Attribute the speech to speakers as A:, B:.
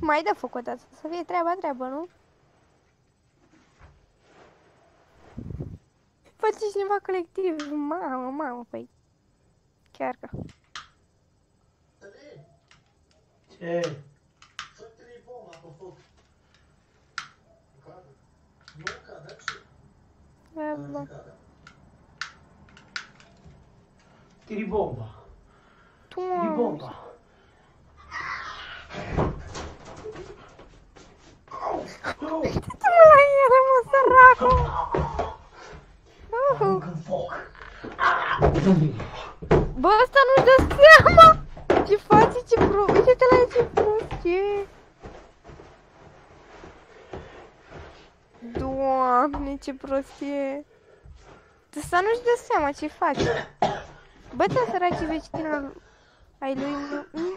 A: Mai dă foc o dată, să fie treaba, nu? Face cineva colectiv, mamă, păi. Chiar că.
B: Ce?
A: Da.
B: Tiri bomba.
A: Tu
B: Tiri bomba.
A: Uite-te-mă la el, mă, săracul!
B: Aruncă în foc.
A: Bă, ăsta nu-și dă seama! Ce face, ce prost! Uite-te la el, ce prost e! Doamne, ce prost e! Ăsta nu-și dă seama ce face! Bă, ți-a săracii vecinul ai lui,